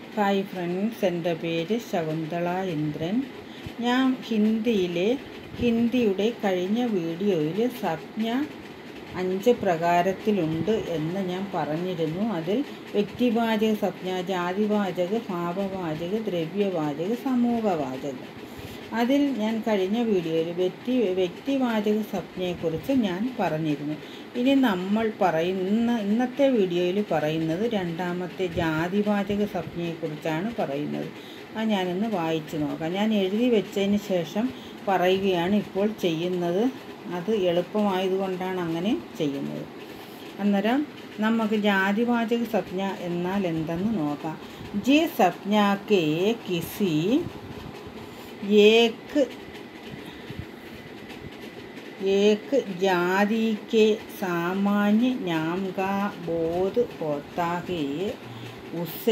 Hi friends, എൻ്റെ പേര് ശകുന്തള ഇന്ദ്രൻ. ഞാൻ ഹിന്ദിയുടെ കഴിഞ്ഞ വീഡിയോയിൽ സംജ്ഞ 5 പ്രകാരത്തിലുണ്ട് എന്ന് ഞാൻ പറഞ്ഞിരുന്നു. അതിൽ വ്യക്തിവാചക സംജ്ഞ, ജാതിവാചക, ഭാവവാചക, ദ്രവ്യവാചക, സമൂഹവാചക. അതിൽ ഞാൻ കഴിഞ്ഞ വീഡിയോയിൽ വ്യക്തിവാചക സംജ്ഞയെക്കുറിച്ച് ഞാൻ പറഞ്ഞിരുന്നു. ഇനി നമ്മൾ ഇന്നത്തെ വീഡിയോയിൽ പറയുന്നത് രണ്ടാമത്തെ ജാതിവാചക സംജ്ഞയെക്കുറിച്ചാണ് പറയുന്നത്. അത് ഞാനൊന്ന് വായിച്ചു നോക്കാം. ഞാൻ എഴുതി വെച്ചതിന് ശേഷം പറയുകയാണ് ഇപ്പോൾ ചെയ്യുന്നത്. അത് എളുപ്പമായതുകൊണ്ടാണ് അങ്ങനെ ചെയ്യുന്നത്. അന്നേരം നമുക്ക് ജാതിവാചക സംജ്ഞ എന്നാൽ എന്തെന്ന് നോക്കാം. ജി സംജ്ഞാക്കെ കിസി एक जाति के सामान्य नाम का बोध होता है, उसे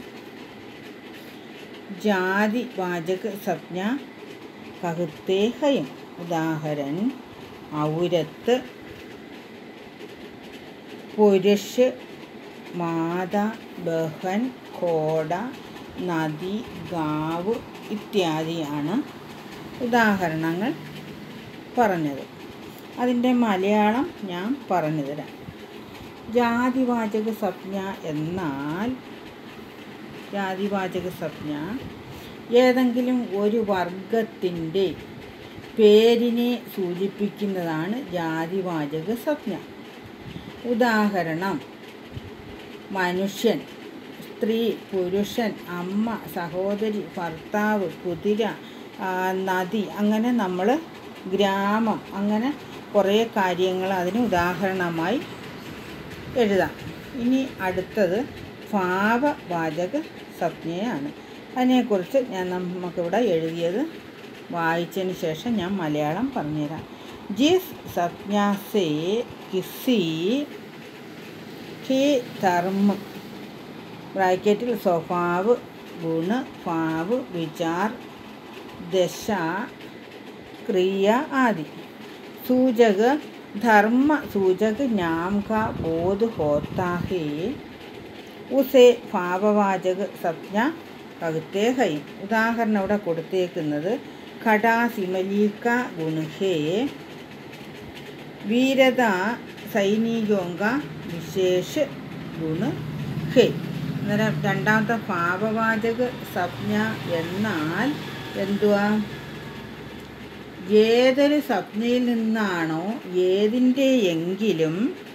जातिवाचक संज्ञा कहते हैं. उदाहरण: औरत, पुरुष, माता, बहन, घोड़ा, नदी, गाँव ഇത്യാദിയാണ് ഉദാഹരണങ്ങൾ പറഞ്ഞത്. അതിൻ്റെ മലയാളം ഞാൻ പറഞ്ഞു തരാം. ജാതിവാചക സംജ്ഞ എന്നാൽ ഏതെങ്കിലും ഒരു വർഗത്തിൻ്റെ പേരിനെ സൂചിപ്പിക്കുന്നതാണ് ജാതിവാചക സംജ്ഞ. ഉദാഹരണം: മനുഷ്യൻ, സ്ത്രീ, പുരുഷൻ, അമ്മ, സഹോദരി, ഭർത്താവ്, കുതിര, നദി, അങ്ങനെ നമ്മൾ ഗ്രാമം, അങ്ങനെ കുറേ കാര്യങ്ങൾ അതിന് ഉദാഹരണമായി എഴുതാം. ഇനി ഭാവവാചക സംജ്ഞയാണ്. അതിനെക്കുറിച്ച് നമുക്കിവിടെ എഴുതിയത് വായിച്ചതിന് ശേഷം ഞാൻ മലയാളം പറഞ്ഞുതരാം. ജിസ് സംജ്ഞ സേ കിസി കെ ധർമ്മ ബ്രാക്കറ്റിൽ സ്വഭാവ്, ഗുണ, ഭാവ്, വിചാർ, ദശ, क्रिया आदि सूचक धर्म सूचक नाम का बोध होता है, उसे भाववाचक संज्ञा कहते हैं. उदाहरण ഇവിടെ കൊടുത്തേക്കുന്നത് ഘടാ സിമലിക ഗുണ ഹേ, വീരത സൈനികോं का विशेष गुण है. അന്നേരം രണ്ടാമത്തെ ഭാവവാചക സംജ്ഞ എന്നാൽ എന്തുവാ? ഏതൊരു സംജ്ഞയിൽ നിന്നാണോ ഏതിൻ്റെയെങ്കിലും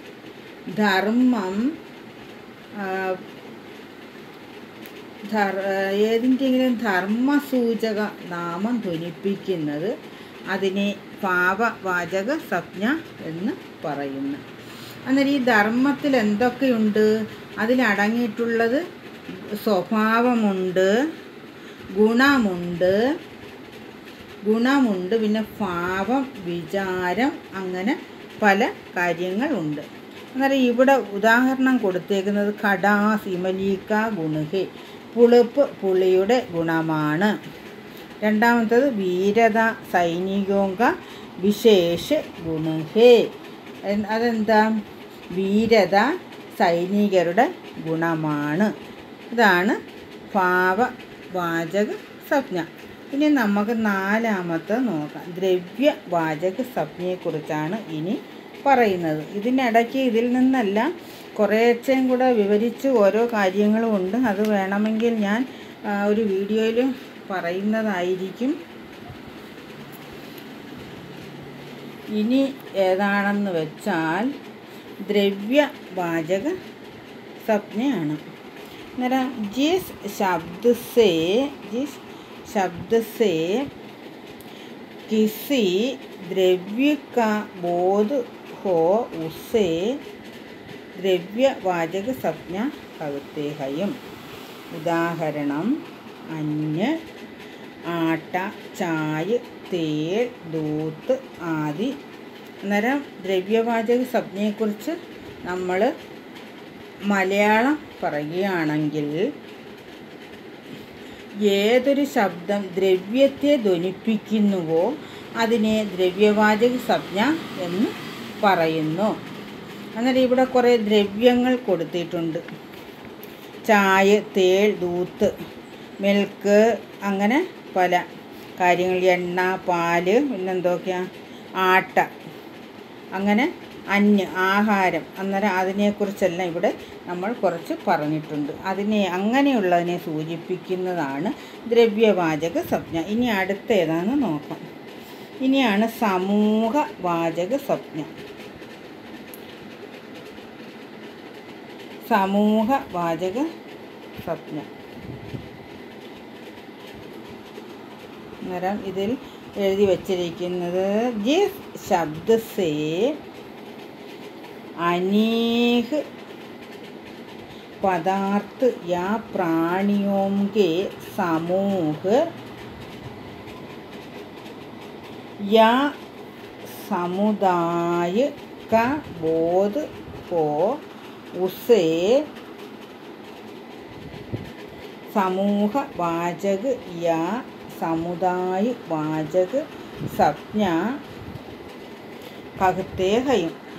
ധർമ്മസൂചക നാമം ധ്വനിപ്പിക്കുന്നത് അതിനെ ഭാവവാചക സംജ്ഞ എന്ന് പറയുന്നു. അന്നേരം ഈ ധർമ്മത്തിൽ എന്തൊക്കെയുണ്ട്? അതിലടങ്ങിയിട്ടുള്ളത് സ്വഭാവമുണ്ട്, ഗുണമുണ്ട്, പിന്നെ ഭാവം, വിചാരം, അങ്ങനെ പല കാര്യങ്ങളുണ്ട്. അന്നേരം ഇവിടെ ഉദാഹരണം കൊടുത്തേക്കുന്നത് ഘടാ സിമലിക ഗുണഹേ, പുളിപ്പ് പുളിയുടെ ഗുണമാണ്. രണ്ടാമത്തത് വീരത സൈനികോങ്ക വിശേഷ ഗുണഹേ. അതെന്താ? വീരത സൈനികരുടെ ഗുണമാണ്. ഇതാണ് ഭാവവാചക സംജ്ഞ. ഇനി നമുക്ക് നാലാമത്തെ നോക്കാം. ദ്രവ്യവാചക സംജ്ഞയെക്കുറിച്ചാണ് ഇനി പറയുന്നത്. ഇതിനിടയ്ക്ക് ഇതിൽ നിന്നെല്ലാം കുറേശ്ശെയും കൂടെ വിവരിച്ച് ഓരോ കാര്യങ്ങളും ഉണ്ട്. അത് വേണമെങ്കിൽ ഞാൻ ഒരു വീഡിയോയിൽ പറയുന്നതായിരിക്കും. ഇനി ഏതാണെന്ന് വെച്ചാൽ ദ്രവ്യവാചക സംജ്ഞയാണ്. അന്നേരം ജിസ് शब्द से किसी द्रव्य का बोध हो, उसे द्रव्यवाचक संज्ञा कहते हैं. उदाहरण: अन्न, आटा, चाय, तेल, दूध आदि. അന്നേരം ദ്രവ്യവാചക സംജ്ഞയെക്കുറിച്ച് നമ്മൾ മലയാളം പറയുകയാണെങ്കിൽ ഏതൊരു ശബ്ദം ദ്രവ്യത്തെ ധ്വനിപ്പിക്കുന്നുവോ അതിനെ ദ്രവ്യവാചക സംജ്ഞ എന്ന് പറയുന്നു. അന്നേരം ഇവിടെ കുറേ ദ്രവ്യങ്ങൾ കൊടുത്തിട്ടുണ്ട്. ചായ, തേൾ, ദൂത്ത്, മിൽക്ക്, അങ്ങനെ പല കാര്യങ്ങൾ, എണ്ണ, പാല്, പിന്നെന്തൊക്കെയാണ്, ആട്ട, അങ്ങനെ അന്ന്, ആഹാരം. അന്നേരം അതിനെക്കുറിച്ചെല്ലാം ഇവിടെ നമ്മൾ കുറച്ച് പറഞ്ഞിട്ടുണ്ട്. അങ്ങനെയുള്ളതിനെ സൂചിപ്പിക്കുന്നതാണ് ദ്രവ്യവാചക സംജ്ഞ. ഇനി അടുത്ത ഏതാണെന്ന് നോക്കാം. ഇനിയാണ് സമൂഹവാചക സംജ്ഞ. സമൂഹവാചക സംജ്ഞ അന്നേരം ഇതിൽ എഴുതി വച്ചിരിക്കുന്നത് ജിസ് शब्द से अनेक पदार्थ या प्राणियों के समूह या समुदाय का बोध हो उसे समूहवाचक या समुदायवाचक संज्ञा कहते हैं.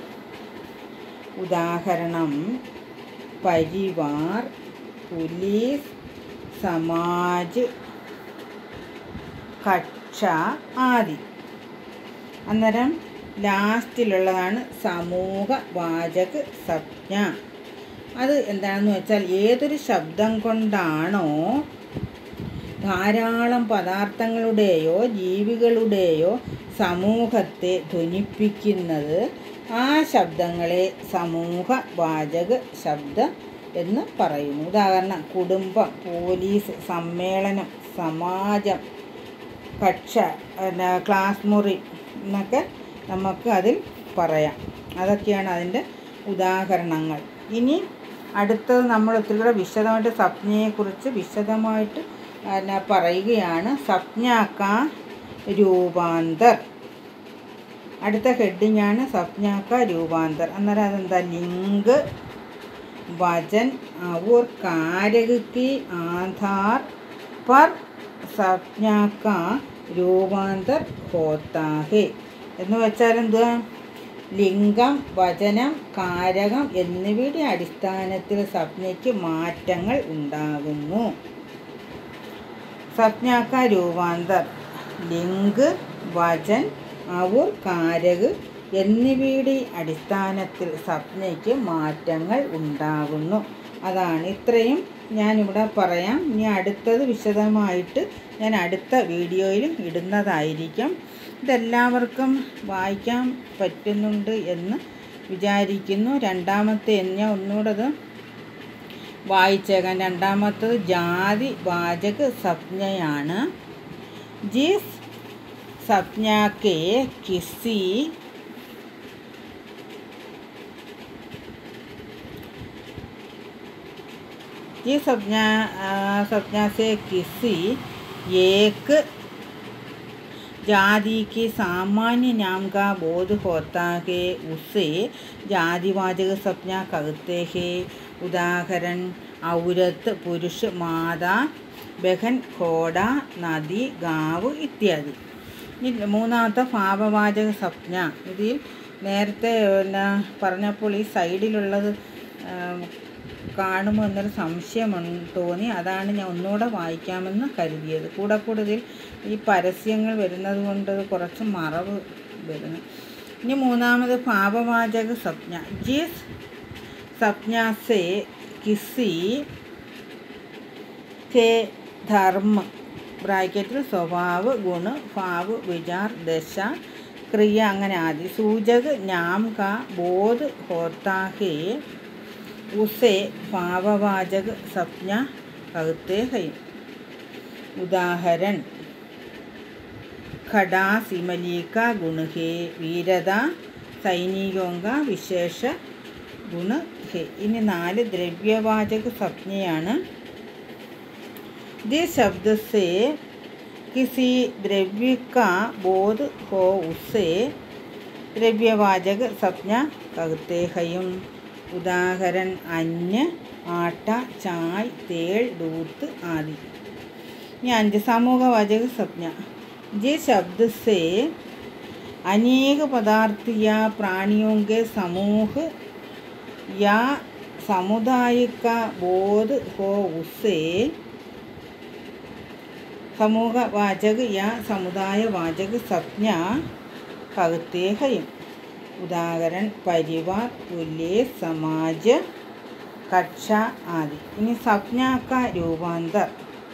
उदाहरण परिवार, पुलिस, समाज, कक्ष आदि. അന്നേരം ലാസ്റ്റിലുള്ളതാണ് സമൂഹവാചക സംജ്ഞ. അത് എന്താണെന്ന് വെച്ചാൽ ഏതൊരു ശബ്ദം കൊണ്ടാണോ ധാരാളം പദാർത്ഥങ്ങളുടെയോ ജീവികളുടെയോ സമൂഹത്തെ ധ്വനിപ്പിക്കുന്നത് ആ ശബ്ദങ്ങളെ സമൂഹവാചക ശബ്ദം എന്ന് പറയുന്നു. ഉദാഹരണം കുടുംബം, പോലീസ്, സമ്മേളനം, സമാജം, കക്ഷ, ക്ലാസ് മുറി എന്നൊക്കെ നമുക്ക് അതിൽ പറയാം. അതൊക്കെയാണ് അതിൻ്റെ ഉദാഹരണങ്ങൾ. ഇനി അടുത്തത് നമ്മൾ ഒത്തിരി കൂടെ വിശദമായിട്ട് സംജ്ഞയെക്കുറിച്ച് വിശദമായിട്ട് പറയുകയാണ്. സംജ്ഞാ കാ രൂപാന്തർ. അടുത്ത ഹെഡിങ്ങാണ് സംജ്ഞാ കാ രൂപാന്തർ. അന്നേരം അതെന്താ? ലിംഗ് वचन और कारक के आधार पर संज्ञा का രൂപാന്തർ होता है. എന്ന് വെച്ചാൽ എന്തുവാ? ലിംഗം, വചനം, കാരകം എന്നിവയുടെ അടിസ്ഥാനത്തിൽ സംജ്ഞയ്ക്ക് മാറ്റങ്ങൾ ഉണ്ടാകുന്നു. संज्ञा का രൂപാന്തർ ലിംഗ്, വചൻ, और कारक എന്നിവയുടെ അടിസ്ഥാനത്തിൽ സംജ്ഞയ്ക്ക് മാറ്റങ്ങൾ ഉണ്ടാകുന്നു. അതാണ്. ഇത്രയും ഞാനിവിടെ പറയാം. ഇനി അടുത്തത് വിശദമായിട്ട് ഞാൻ അടുത്ത വീഡിയോയിൽ ഇടുന്നതായിരിക്കും. ഇതെല്ലാവർക്കും വായിക്കാൻ പറ്റുന്നുണ്ട് എന്ന് വിചാരിക്കുന്നു. രണ്ടാമത്തെ ഞാൻ ഒന്നുകൂടെ അത് വായിച്ചേക്കാം. രണ്ടാമത്തത് ജാതി വാചക സംജ്ഞയാണ്. ജിസ് संज्ञा के किसी ये संज्ञा से किसी एक जाति के सामान्य नाम का बोध होता है उसे जातिवाचक संज्ञा कहते हैं. उदाहरण औरत, पुरुष, माता, बहन, घोड़ा, नदी, गाँव इत्यादि. മൂന്നാമത്തെ ഭാവവാചക സംജ്ഞ. ഇതിൽ നേരത്തെ പറഞ്ഞപ്പോൾ ഈ സൈഡിലുള്ളത് കാണുമ്പോൾ എന്നൊരു സംശയം തോന്നി. അതാണ് ഞാൻ ഒന്നുകൂടെ വായിക്കാമെന്ന് കരുതിയത്. കൂടെ ഇതിൽ ഈ പരസ്യങ്ങൾ വരുന്നത് കൊണ്ട് കുറച്ച് മറവ് വരുന്നു. ഇനി മൂന്നാമത് ഭാവവാചക സംജ്ഞ. ജിസ് സംജ്ഞ സേ കിസി കെ ധർമ്മ ബ്രാക്കറ്റിൽ സ്വഭാവ്, ഗുണ, ഭാവ്, വിചാർ, ദശ, ക്രിയ അങ്ങനെ ആദി സൂചക നാം കാ ബോധ് होता है उसे भाववाचक संज्ञा कहते हैं. उदाहरण खड़ा सिमली का गुण है, वीरता सैनिकों का विशेष गुण है. इനി 4 ദ്രവ്യവാചക സംജ്ഞയാണ്. जिस शब्द से किसी द्रव्य का बोध हो उसे द्रव्यवाचक संज्ञा कहते हैं. उदाहरण अन्न, आटा, चाय, तेल, दूध आदि. 5 समूहवाचक संज्ञा. जिस शब्द से अनेक पदार्थ या प्राणियों के समूह या सामुदायिक बोध हो उसे समूहवाचक या समुदायवाचक संज्ञा कहते हैं। उदाहरण परिवार, पुलिस, समाज, कक्षा आदि। इനി संज्ञा का रूपांतर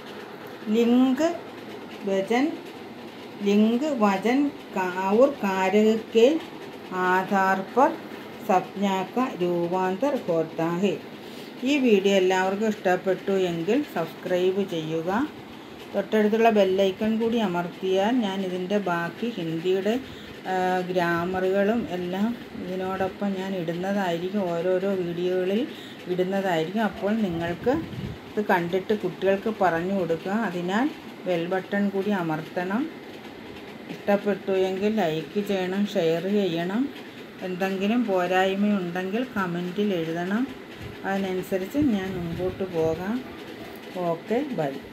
लिंग वचन और कारक के आधार पर संज्ञा का रूपांतर होता है। ഈ വീഡിയോ എല്ലാവർക്കും ഇഷ്ടപ്പെട്ടു എങ്കിൽ സബ്സ്ക്രൈബ് ചെയ്യുക. തൊട്ടടുത്തുള്ള ബെല്ലൈക്കൺ കൂടി അമർത്തിയാൽ ഞാൻ ഇതിൻ്റെ ബാക്കി ഹിന്ദിയുടെ ഗ്രാമറുകളും എല്ലാം ഇതിനോടൊപ്പം ഞാൻ ഇടുന്നതായിരിക്കും, ഓരോരോ വീഡിയോകളിൽ ഇടുന്നതായിരിക്കും. അപ്പോൾ നിങ്ങൾക്ക് ഇത് കണ്ടിട്ട് കുട്ടികൾക്ക് പറഞ്ഞു കൊടുക്കുക. അതിനാൽ ബെൽ ബട്ടൺ കൂടി അമർത്തണം. ഇഷ്ടപ്പെട്ടു എങ്കിൽ ലൈക്ക് ചെയ്യണം, ഷെയർ ചെയ്യണം. എന്തെങ്കിലും പോരായ്മയുണ്ടെങ്കിൽ കമൻറ്റിൽ എഴുതണം. അതിനനുസരിച്ച് ഞാൻ മുമ്പോട്ട് പോകാം. Okay, by.